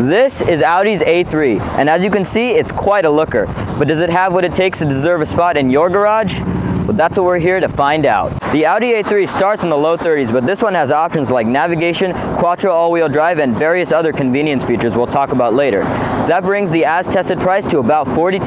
This is Audi's A3, and as you can see, it's quite a looker. But does it have what it takes to deserve a spot in your garage? Well, that's what we're here to find out. The Audi A3 starts in the low 30s, but this one has options like navigation, quattro all-wheel drive, and various other convenience features we'll talk about later. That brings the as-tested price to about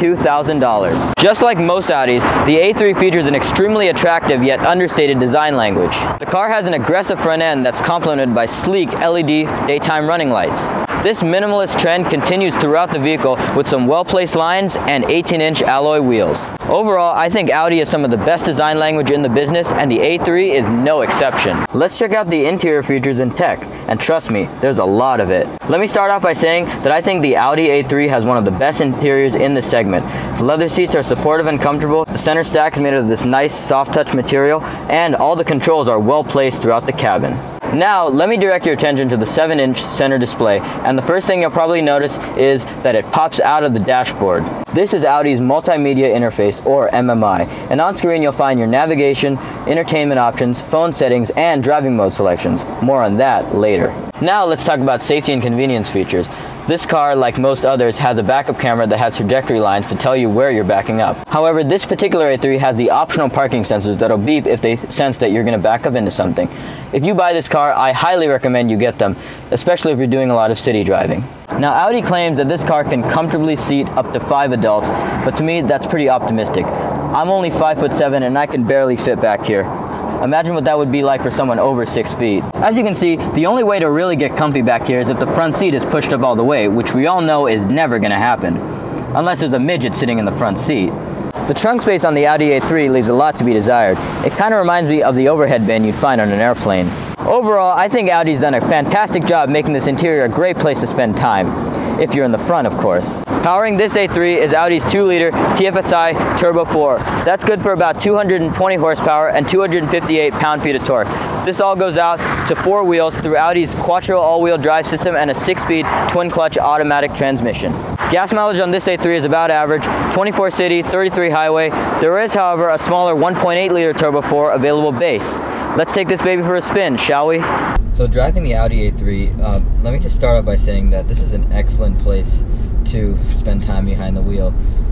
$42,000. Just like most Audis, the A3 features an extremely attractive yet understated design language. The car has an aggressive front end that's complemented by sleek LED daytime running lights. This minimalist trend continues throughout the vehicle with some well-placed lines and 18-inch alloy wheels. Overall, I think Audi is some of the best design language in the business, and the A3 is no exception. Let's check out the interior features and tech, and trust me, there's a lot of it. Let me start off by saying that I think the Audi A3 has one of the best interiors in the segment. The leather seats are supportive and comfortable, the center stack is made of this nice soft touch material, and all the controls are well placed throughout the cabin. Now, let me direct your attention to the 7-inch center display, and the first thing you'll probably notice is that it pops out of the dashboard. This is Audi's multimedia interface, or MMI, and on screen you'll find your navigation, entertainment options, phone settings, and driving mode selections. More on that later. Now let's talk about safety and convenience features. This car, like most others, has a backup camera that has trajectory lines to tell you where you're backing up. However, this particular A3 has the optional parking sensors that'll beep if they sense that you're going to back up into something. If you buy this car, I highly recommend you get them, especially if you're doing a lot of city driving. Now, Audi claims that this car can comfortably seat up to 5 adults, but to me that's pretty optimistic. I'm only 5'7" and I can barely fit back here. Imagine what that would be like for someone over 6 feet. As you can see, the only way to really get comfy back here is if the front seat is pushed up all the way, which we all know is never going to happen, unless there's a midget sitting in the front seat. The trunk space on the Audi A3 leaves a lot to be desired. It kind of reminds me of the overhead bin you'd find on an airplane. Overall, I think Audi's done a fantastic job making this interior a great place to spend time. If you're in the front, of course. Powering this A3 is Audi's 2-liter TFSI Turbo 4. That's good for about 220 horsepower and 258 pound-feet of torque. This all goes out to 4 wheels through Audi's quattro all-wheel drive system and a 6-speed twin-clutch automatic transmission. Gas mileage on this A3 is about average, 24 city, 33 highway. There is, however, a smaller 1.8-liter Turbo 4 available base. Let's take this baby for a spin, shall we? So driving the Audi A3, let me just start off by saying that this is an excellent place to spend time behind the wheel.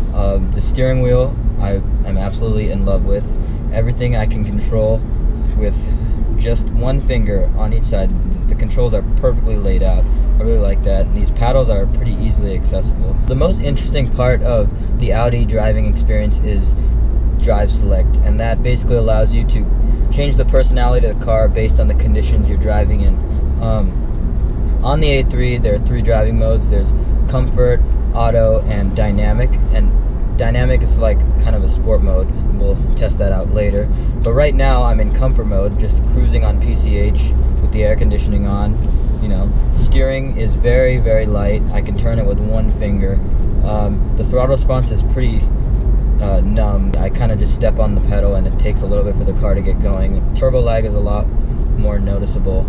The steering wheel I am absolutely in love with. Everything I can control with just one finger on each side. The controls are perfectly laid out. I really like that. And these paddles are pretty easily accessible. The most interesting part of the Audi driving experience is Drive Select, and that basically allows you to change the personality of the car based on the conditions you're driving in. On the A3, there are 3 driving modes. There's Comfort, Auto, and Dynamic. And Dynamic is like kind of a sport mode. We'll test that out later. But right now, I'm in Comfort mode, just cruising on PCH with the air conditioning on. You know, steering is very, very light. I can turn it with one finger. The throttle response is pretty numb. I kind of just step on the pedal and it takes a little bit for the car to get going. Turbo lag is a lot more noticeable,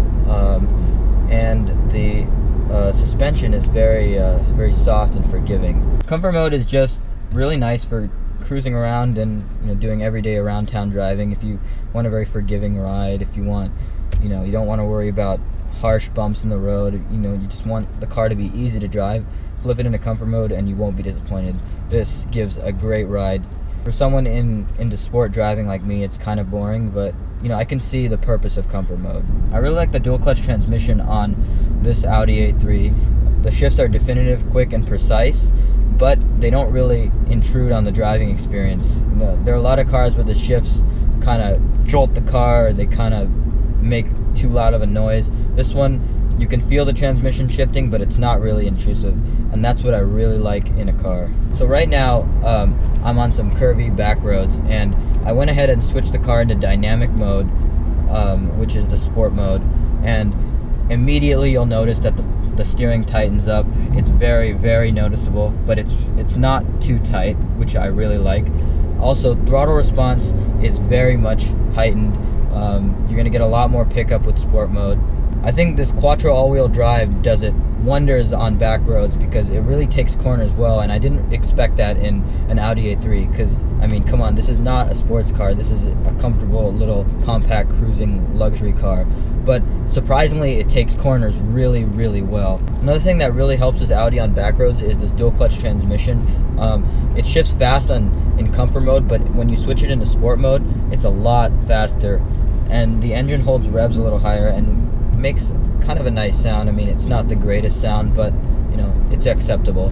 and the suspension is very very soft and forgiving. Comfort mode is just really nice for cruising around and doing everyday around town driving. If you want a very forgiving ride, if you want, you don't want to worry about harsh bumps in the road, you just want the car to be easy to drive, flip it into comfort mode and you won't be disappointed. This gives a great ride. For someone into sport driving like me, it's kind of boring, but I can see the purpose of comfort mode. I really like the dual clutch transmission on this Audi A3. The shifts are definitive, quick, and precise, but they don't really intrude on the driving experience. There are a lot of cars where the shifts kind of jolt the car, or they kind of make too loud of a noise. This one, you can feel the transmission shifting, but it's not really intrusive, and that's what I really like in a car. So right now, I'm on some curvy back roads, and I went ahead and switched the car into dynamic mode, which is the sport mode, and immediately you'll notice that the steering tightens up. It's very, very noticeable, but it's not too tight, which I really like. Also, throttle response is very much heightened. You're going to get a lot more pickup with sport mode. I think this Quattro all-wheel drive does it wonders on back roads because it really takes corners well, and I didn't expect that in an Audi A3 because, I mean, come on, this is not a sports car. This is a comfortable little compact cruising luxury car. But surprisingly, it takes corners really, really well. Another thing that really helps this Audi on back roads is this dual clutch transmission. It shifts fast in comfort mode, but when you switch it into sport mode, it's a lot faster, and the engine holds revs a little higher and makes kind of a nice sound. I mean, it's not the greatest sound, but you know, it's acceptable.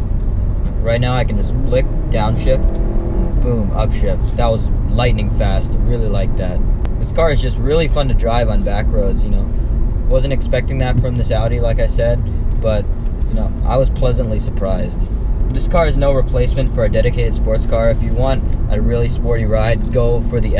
Right now I can just flick downshift, boom, upshift. That was lightning fast. Really like that. This car is just really fun to drive on back roads, you know. Wasn't expecting that from this Audi, like I said, but you know, I was pleasantly surprised. This car is no replacement for a dedicated sports car. If you want a really sporty ride, go for the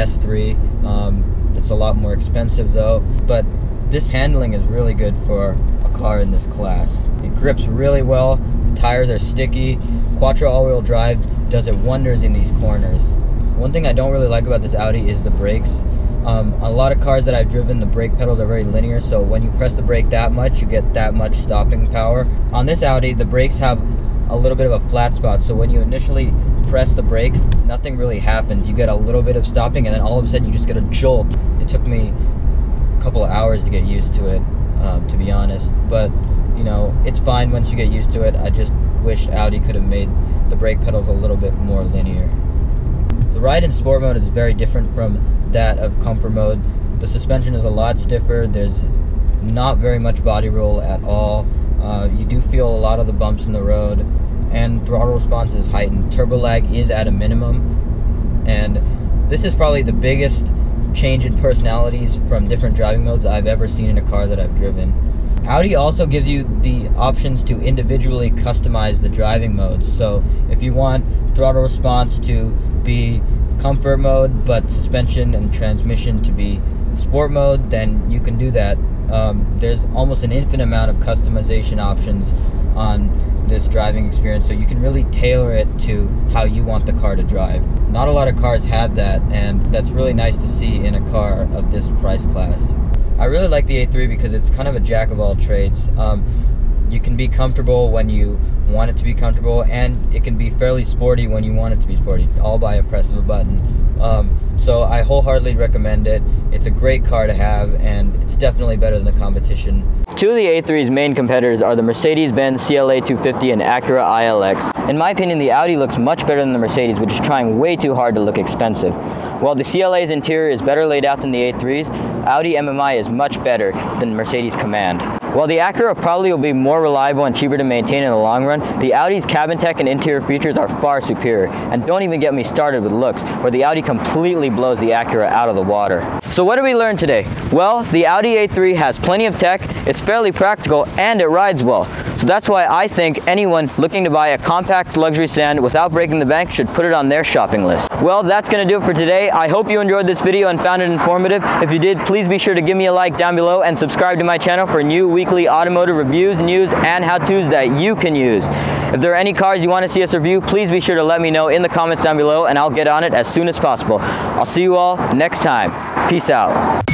S3. It's a lot more expensive though, but this handling is really good for a car in this class. It grips really well, the tires are sticky. Quattro all-wheel drive does it wonders in these corners. One thing I don't really like about this Audi is the brakes. A lot of cars that I've driven, the brake pedals are very linear, so when you press the brake that much, you get that much stopping power. On this Audi, the brakes have a little bit of a flat spot, so when you initially press the brakes, nothing really happens. You get a little bit of stopping, and then all of a sudden you just get a jolt. It took me a couple of hours to get used to it, to be honest, but you know, it's fine once you get used to it. I just wish Audi could have made the brake pedals a little bit more linear. The ride in sport mode is very different from that of comfort mode. The suspension is a lot stiffer. There's not very much body roll at all. You do feel a lot of the bumps in the road, and throttle response is heightened. Turbo lag is at a minimum, and this is probably the biggest change in personalities from different driving modes I've ever seen in a car that I've driven. Audi also gives you the options to individually customize the driving modes. So if you want throttle response to be comfort mode, but suspension and transmission to be sport mode, then you can do that. There's almost an infinite amount of customization options on this driving experience, so you can really tailor it to how you want the car to drive. Not a lot of cars have that, and that's really nice to see in a car of this price class. I really like the A3 because it's kind of a jack of all trades. You can be comfortable when you want it to be comfortable, and it can be fairly sporty when you want it to be sporty, all by a press of a button. So I wholeheartedly recommend it. It's a great car to have, and it's definitely better than the competition. Two of the A3's main competitors are the Mercedes-Benz CLA 250 and Acura ILX. In my opinion, the Audi looks much better than the Mercedes, which is trying way too hard to look expensive. While the CLA's interior is better laid out than the A3's, Audi MMI is much better than Mercedes Command. While the Acura probably will be more reliable and cheaper to maintain in the long run, the Audi's cabin tech and interior features are far superior. And don't even get me started with looks, where the Audi completely blows the Acura out of the water. So what did we learn today? Well, the Audi A3 has plenty of tech, it's fairly practical, and it rides well. So that's why I think anyone looking to buy a compact luxury sedan without breaking the bank should put it on their shopping list. Well, that's going to do it for today. I hope you enjoyed this video and found it informative. If you did, please be sure to give me a like down below and subscribe to my channel for new weekly automotive reviews, news, and how-tos that you can use. If there are any cars you want to see us review, please be sure to let me know in the comments down below, and I'll get on it as soon as possible. I'll see you all next time. Peace out.